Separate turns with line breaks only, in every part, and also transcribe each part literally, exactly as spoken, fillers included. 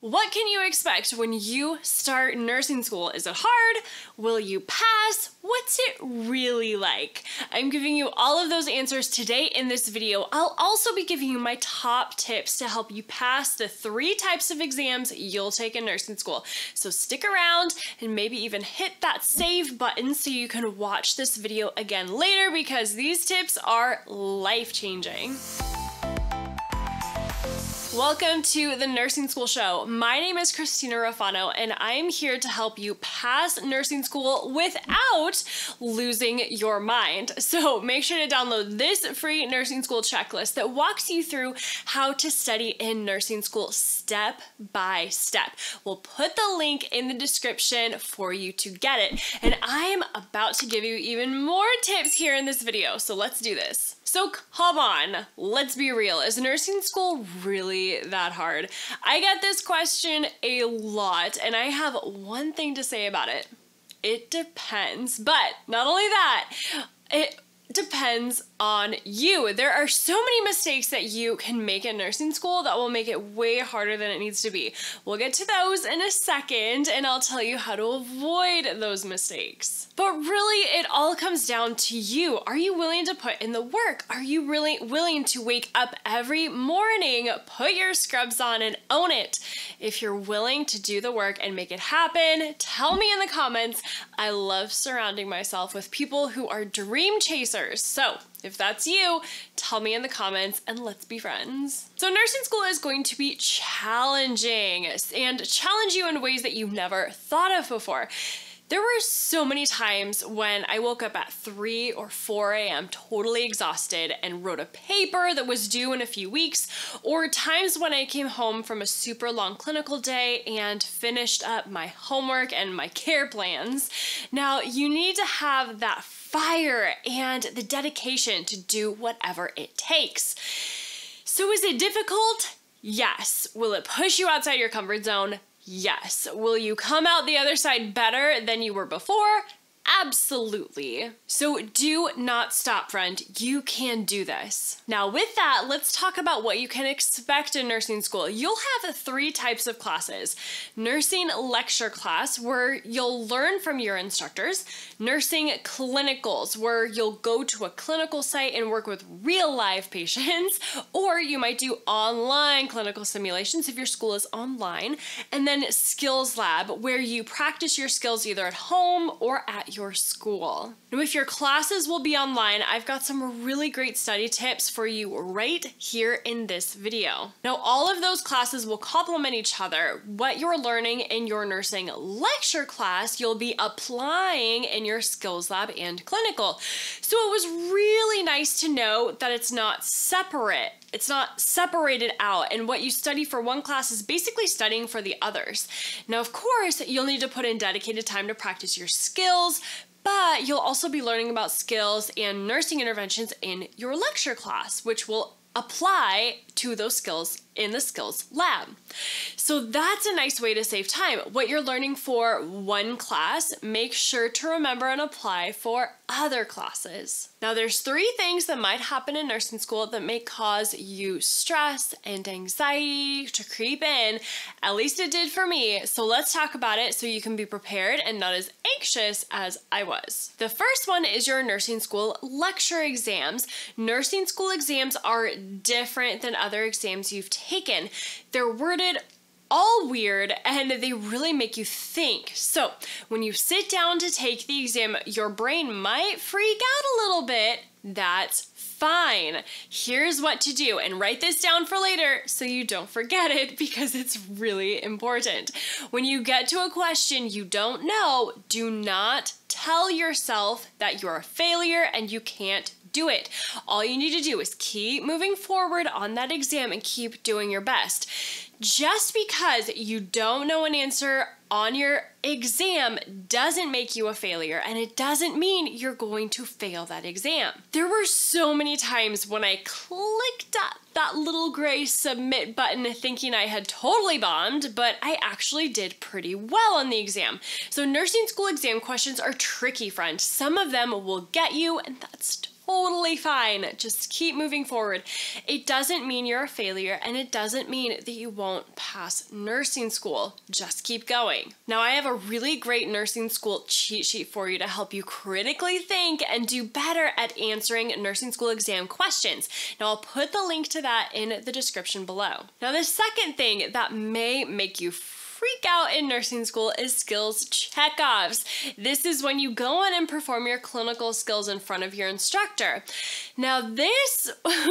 What can you expect when you start nursing school? Is it hard? Will you pass? What's it really like? I'm giving you all of those answers today in this video. I'll also be giving you my top tips to help you pass the three types of exams you'll take in nursing school. So stick around and maybe even hit that save button so you can watch this video again later, because these tips are life-changing. Welcome to the Nursing School Show. My name is Christina Rafano, and I am here to help you pass nursing school without losing your mind. So make sure to download this free nursing school checklist that walks you through how to study in nursing school step by step. We'll put the link in the description for you to get it. And I am about to give you even more tips here in this video, so let's do this. So come on, let's be real. Is nursing school really that hard? I get this question a lot, and I have one thing to say about it. It depends. But not only that, it depends on you. There are so many mistakes that you can make in nursing school that will make it way harder than it needs to be. We'll get to those in a second, and I'll tell you how to avoid those mistakes. But really, it all comes down to you. Are you willing to put in the work? Are you really willing to wake up every morning, put your scrubs on, and own it? If you're willing to do the work and make it happen, tell me in the comments. I love surrounding myself with people who are dream chasers. So if that's you, tell me in the comments and let's be friends. So nursing school is going to be challenging and challenge you in ways that you've never thought of before. There were so many times when I woke up at three or four A M totally exhausted and wrote a paper that was due in a few weeks, or times when I came home from a super long clinical day and finished up my homework and my care plans. Now, you need to have that fire and the dedication to do whatever it takes. So is it difficult? Yes. Will it push you outside your comfort zone? Yes. Will you come out the other side better than you were before? Absolutely. So do not stop, friend. You can do this. Now with that, let's talk about what you can expect in nursing school. You'll have three types of classes. Nursing lecture class, where you'll learn from your instructors. Nursing clinicals, where you'll go to a clinical site and work with real live patients. Or you might do online clinical simulations if your school is online. And then skills lab, where you practice your skills either at home or at your school. Now, if your classes will be online, I've got some really great study tips for you right here in this video. Now, all of those classes will complement each other. What you're learning in your nursing lecture class, you'll be applying in your skills lab and clinical. So it was really nice to know that it's not separate. It's not separated out, and what you study for one class is basically studying for the others. Now, of course, you'll need to put in dedicated time to practice your skills, but you'll also be learning about skills and nursing interventions in your lecture class, which will apply to those skills in the skills lab. So that's a nice way to save time. What you're learning for one class, make sure to remember and apply for other classes. Now, there's three things that might happen in nursing school that may cause you stress and anxiety to creep in. At least it did for me. So let's talk about it so you can be prepared and not as anxious as I was. The first one is your nursing school lecture exams. Nursing school exams are different than other exams you've taken. They're worded all weird and they really make you think. So when you sit down to take the exam, your brain might freak out a little bit. That's fine. Here's what to do, and write this down for later so you don't forget it, because it's really important. When you get to a question you don't know, do not tell yourself that you're a failure and you can't do it. All you need to do is keep moving forward on that exam and keep doing your best. Just because you don't know an answer on your exam doesn't make you a failure, and it doesn't mean you're going to fail that exam. There were so many times when I clicked that, that little gray submit button thinking I had totally bombed, but I actually did pretty well on the exam. So nursing school exam questions are tricky, friend. Some of them will get you, and that's totally fine. Just keep moving forward. It doesn't mean you're a failure, and it doesn't mean that you won't pass nursing school. Just keep going. Now, I have a really great nursing school cheat sheet for you to help you critically think and do better at answering nursing school exam questions. Now, I'll put the link to that in the description below. Now, the second thing that may make you freak out in nursing school is skills checkoffs. This is when you go in and perform your clinical skills in front of your instructor. Now, this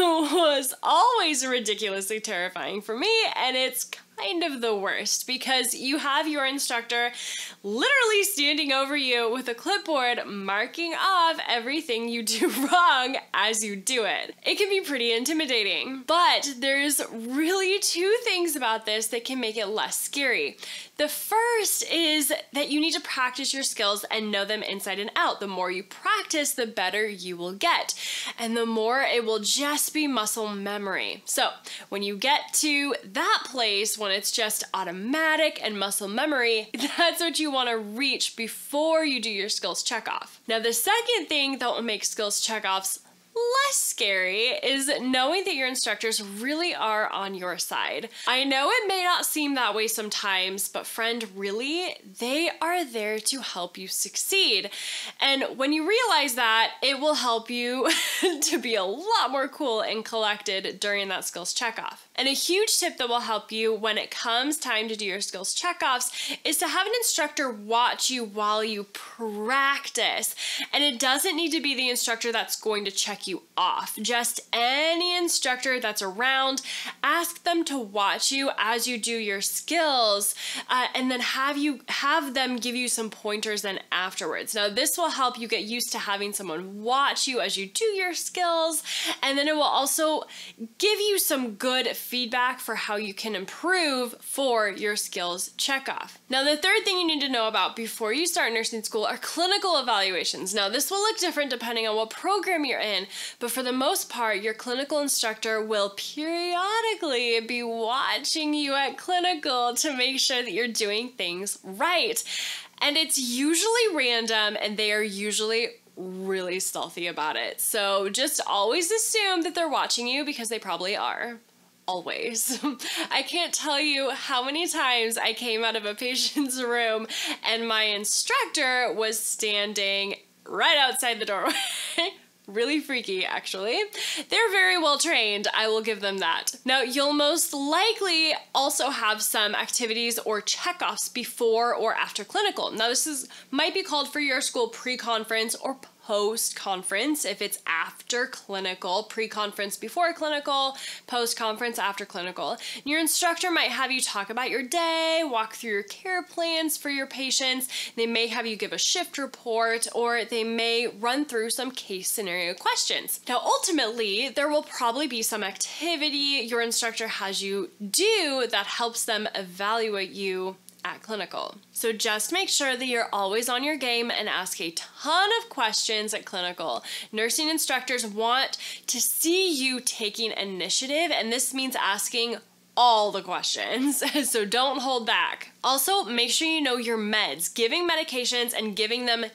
was always ridiculously terrifying for me, and it's kind of the worst because you have your instructor literally standing over you with a clipboard marking off everything you do wrong as you do it. It can be pretty intimidating, but there's really two things about this that can make it less scary. The first is that you need to practice your skills and know them inside and out. The more you practice, the better you will get, and the more it will just be muscle memory. So when you get to that place, when it's just automatic and muscle memory, that's what you want to reach before you do your skills checkoff. Now, the second thing that will make skills checkoffs less scary is knowing that your instructors really are on your side. I know it may not seem that way sometimes, but friend, really, they are there to help you succeed. And when you realize that, it will help you to be a lot more cool and collected during that skills checkoff. And a huge tip that will help you when it comes time to do your skills checkoffs is to have an instructor watch you while you practice. And it doesn't need to be the instructor that's going to check you off. Just any instructor that's around, ask them to watch you as you do your skills, uh, and then have you have them give you some pointers then afterwards. Now, this will help you get used to having someone watch you as you do your skills, and then it will also give you some good feedback for how you can improve for your skills checkoff. Now, the third thing you need to know about before you start nursing school are clinical evaluations. Now, this will look different depending on what program you're in, but for the most part, your clinical instructor will periodically be watching you at clinical to make sure that you're doing things right. And it's usually random, and they are usually really stealthy about it. So just always assume that they're watching you, because they probably are. Always. I can't tell you how many times I came out of a patient's room and my instructor was standing right outside the doorway. Really freaky, actually. They're very well trained, I will give them that. Now, you'll most likely also have some activities or checkoffs before or after clinical. Now, this is might be called for your school pre-conference or post-conference if it's after clinical, pre-conference before clinical, post-conference after clinical. Your instructor might have you talk about your day, walk through your care plans for your patients. They may have you give a shift report, or they may run through some case scenario questions. Now, ultimately, there will probably be some activity your instructor has you do that helps them evaluate you at clinical. So just make sure that you're always on your game and ask a ton of questions at clinical. Nursing instructors want to see you taking initiative, and this means asking all the questions, so don't hold back. Also, make sure you know your meds. Giving medications and giving them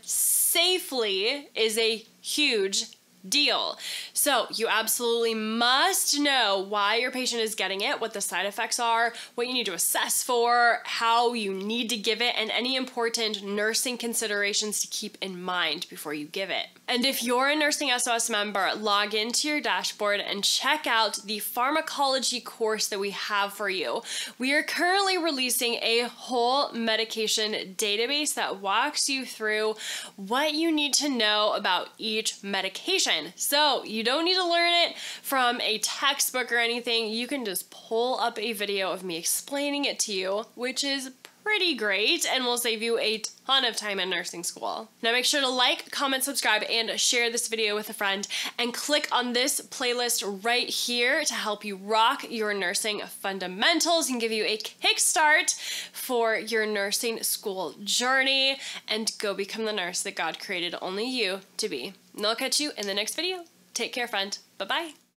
safely is a huge deal. So you absolutely must know why your patient is getting it, what the side effects are, what you need to assess for, how you need to give it, and any important nursing considerations to keep in mind before you give it. And if you're a Nursing S O S member, log into your dashboard and check out the pharmacology course that we have for you. We are currently releasing a whole medication database that walks you through what you need to know about each medication. So you don't need to learn it from a textbook or anything. You can just pull up a video of me explaining it to you, which is pretty great and will save you a ton of time in nursing school. Now, make sure to like, comment, subscribe, and share this video with a friend, and click on this playlist right here to help you rock your nursing fundamentals and give you a kickstart for your nursing school journey, and go become the nurse that God created only you to be. And I'll catch you in the next video. Take care, friend. Bye-bye.